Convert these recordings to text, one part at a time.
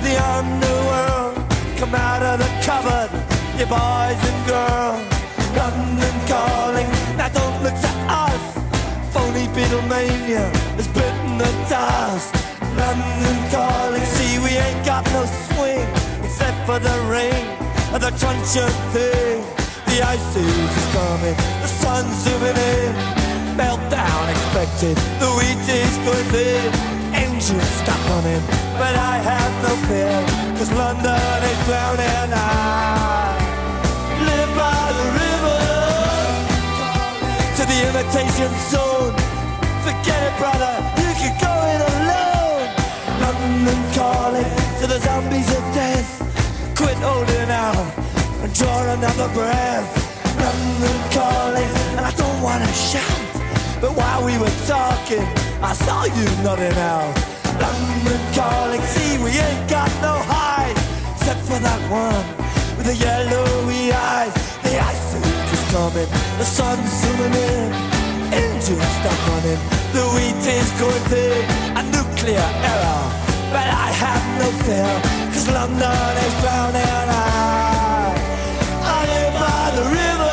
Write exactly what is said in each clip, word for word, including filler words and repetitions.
the underworld. Come out of the cupboard, you boys and girls. London calling, now don't look to us. Phony Beatlemania has bitten the dust. London calling, see we ain't got no swing except for the rain and the truncheon thing. The ice age is coming, the sun's zooming in. Meltdown expected, the wheat is going thin. Engines stop running, but I have no fear, cause London is drowning. I live by the river, to the imitation zone. Forget it, brother, you can go it alone. London calling to the zombies of death. Quit holding out and draw another breath. London calling, and I don't wanna shout, but while we were talking, I saw you nodding out. London calling, see we ain't got no hide, except for that one with the yellowy eyes. The ice age is coming, the sun's zooming in. Engines stop running, the wheat is going thin. A nuclear error, but I have no fear, cause London is drowning. I, I live by the river.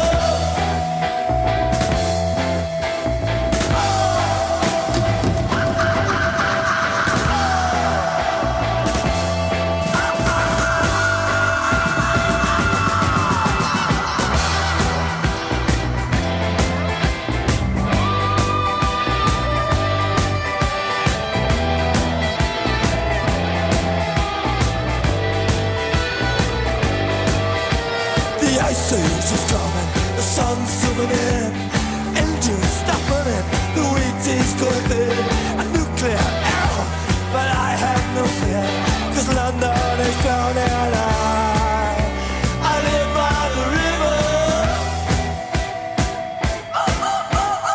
The ice age is coming, the sun's zooming in. Engines stop running, the wheat is going thin. A nuclear error, but I have no fear, cause London is drowning. I, I live by the river. Oh, oh, oh,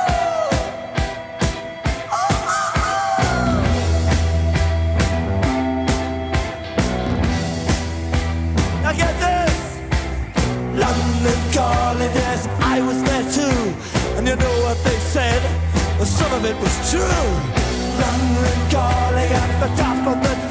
oh. Oh, oh, oh. Now get this. London calling, yes, I was there too. And you know what they said? Well, some of it was true. London calling at the top of the